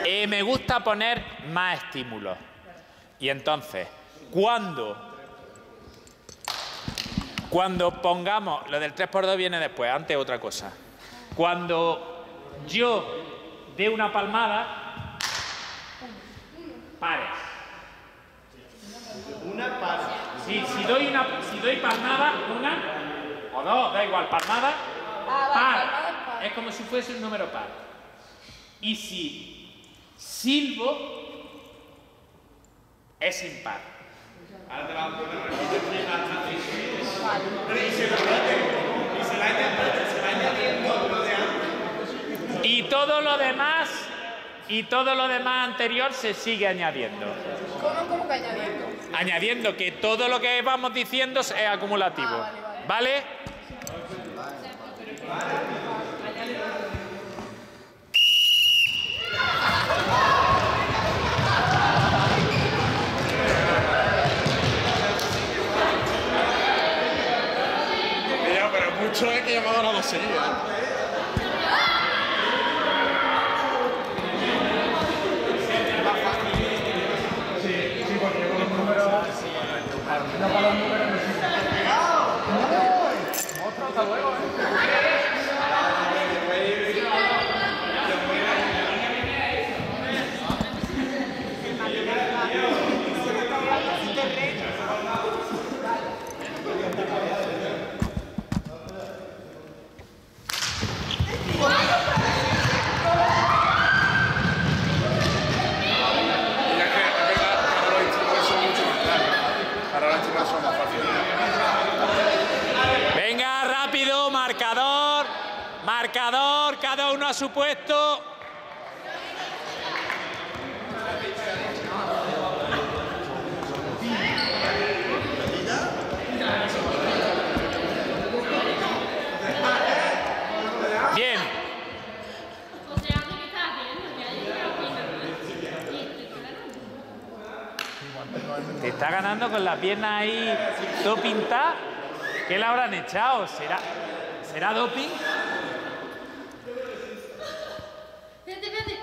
Me gusta poner más estímulos. Y entonces, cuando pongamos... Lo del 3×2 viene después, antes otra cosa. Cuando yo dé una palmada, pares. Una par. Sí, si doy palmada, una o dos, da igual, palmada, par. Es como si fuese un número par. Y si silbo, es impar. Ahora te vamos a poner y todo lo demás anterior se sigue añadiendo. ¿Cómo que añadiendo? Añadiendo que todo lo que vamos diciendo es acumulativo. ¿Vale? Pero mucho es que llamado a la docería. No para los números no sirve. Otro, hasta luego, Venga, rápido, marcador, cada uno a su puesto. Bien. Te está ganando con las piernas ahí todo pintado. ¿Qué le habrán echado? ¿Será doping? Espérate.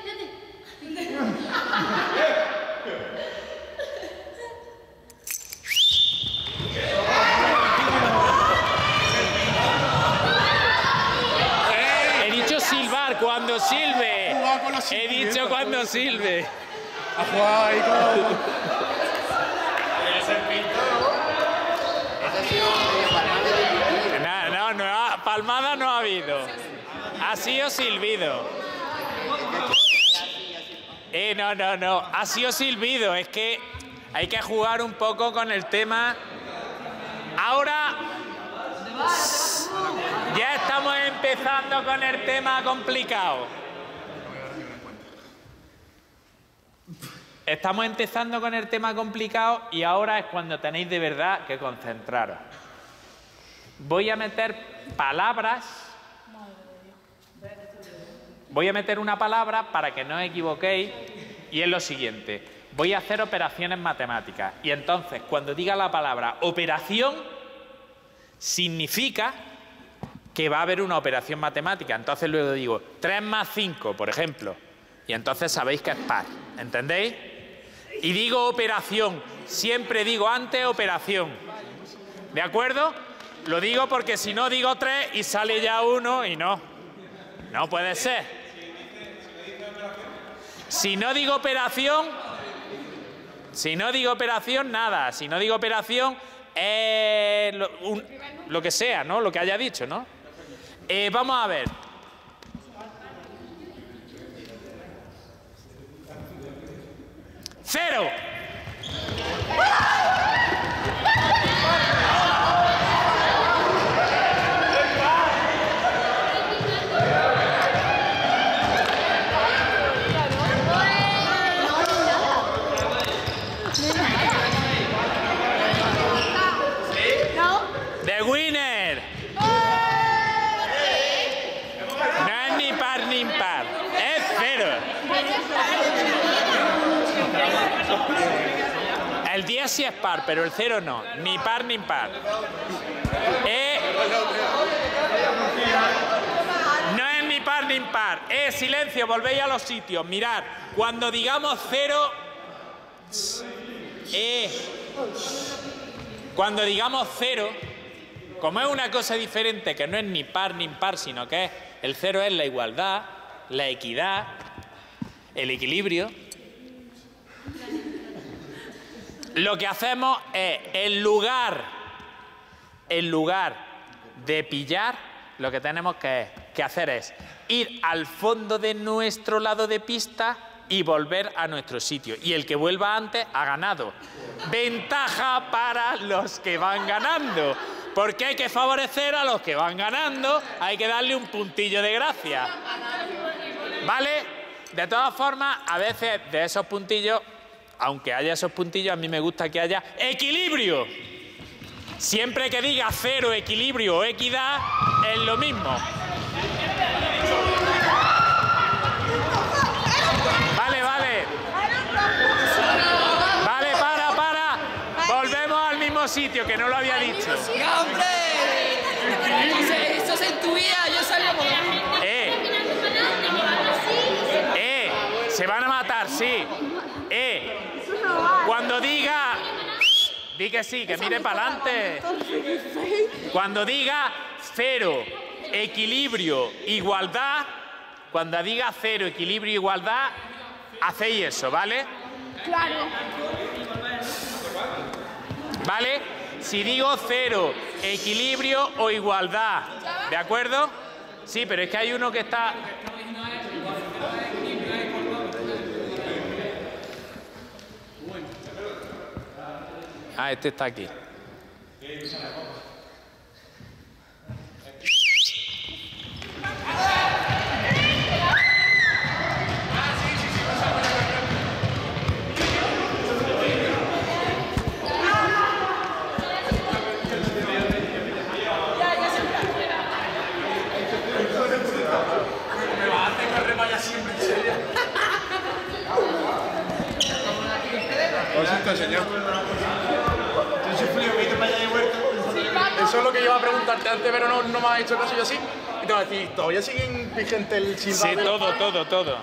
He dicho silbar cuando silbe. He dicho cuando silbe. A jugar ahí con... No, palmada no ha habido. Ha sido silbido. No. Ha sido silbido. Es que hay que jugar un poco con el tema. Ahora ya estamos empezando con el tema complicado. Estamos empezando con el tema complicado y ahora es cuando tenéis de verdad que concentraros. Voy a meter palabras. Voy a meter una palabra para que no os equivoquéis y es lo siguiente. Voy a hacer operaciones matemáticas y entonces cuando diga la palabra operación significa que va a haber una operación matemática. Entonces luego digo 3 más 5, por ejemplo, y entonces sabéis que es par. ¿Entendéis? Y digo operación, siempre digo antes operación. ¿De acuerdo? Lo digo porque si no digo 3 y sale ya 1 y no. No puede ser. Si no digo operación, nada. Si no digo operación, lo que sea, ¿no? Lo que haya dicho, ¿no? Vamos a ver. ¡Cero! ¡The winner! No es ni par ni impar, es cero. El 10 sí es par, pero el 0 no. Ni par ni impar. No es ni par ni impar. Silencio, volvéis a los sitios. Mirad, cuando digamos 0... Cuando digamos 0, como es una cosa diferente, que no es ni par ni impar, sino que el 0 es la igualdad, la equidad, el equilibrio, lo que hacemos es, en lugar de pillar, lo que tenemos que hacer es ir al fondo de nuestro lado de pista y volver a nuestro sitio. Y el que vuelva antes ha ganado. Ventaja para los que van ganando, porque hay que favorecer a los que van ganando, hay que darle un puntillo de gracia. ¿Vale? De todas formas, a veces de esos puntillos, aunque haya esos puntillos, a mí me gusta que haya equilibrio. Siempre que diga 0, equilibrio o equidad, es lo mismo. Vale, vale. Vale, para. Volvemos al mismo sitio, que no lo había dicho. ¡Hombre! Eso se intuía, yo sabía por Se van a matar, sí. Cuando diga... Di que sí, que mire para adelante. Cuando diga 0, equilibrio, igualdad, cuando diga 0, equilibrio, igualdad, hacéis eso, ¿vale? Claro. ¿Vale? Si digo 0, equilibrio o igualdad, ¿de acuerdo? Sí, pero es que hay uno que está... Ah, este está aquí. Eso es lo que yo iba a preguntarte antes, pero no me has hecho caso, yo así. Y te voy a decir, ¿todavía sigue vigente el silbado? Sí, todo.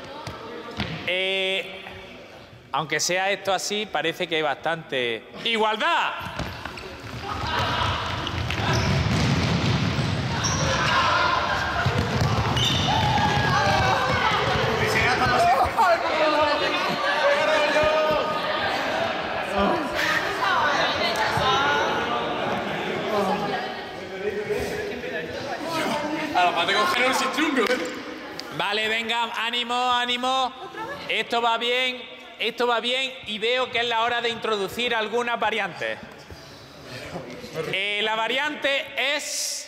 Aunque sea esto así, parece que hay bastante... ¡Igualdad! Vale, venga, ánimo. Esto va bien y veo que es la hora de introducir algunas variantes. La variante es...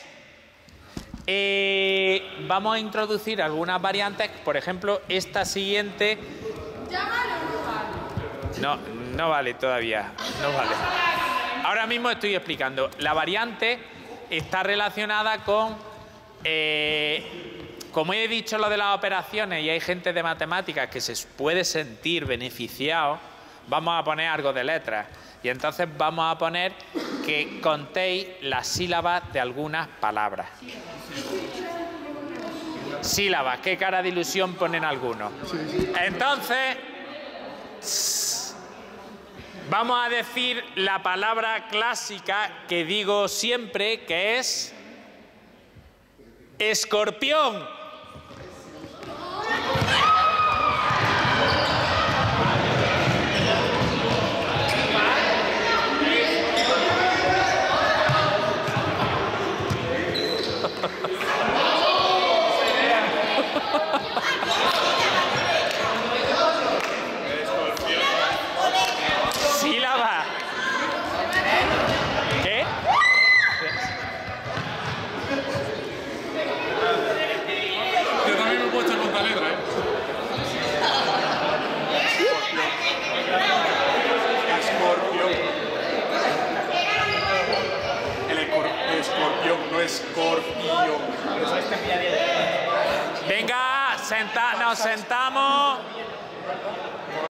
vamos a introducir algunas variantes, por ejemplo, esta siguiente... No vale todavía, no vale. Ahora mismo estoy explicando. La variante está relacionada con... como he dicho lo de las operaciones y hay gente de matemáticas que se puede sentir beneficiado, vamos a poner algo de letras. Y entonces vamos a poner que contéis las sílabas de algunas palabras. Sílabas, ¿qué cara de ilusión ponen algunos? Entonces, vamos a decir la palabra clásica que digo siempre, que es escorpión. Sílaba. ¿Qué? Yo también me he puesto en otra letra, Escorpión. Escorpión, no escorpión. Venga, nos sentamos.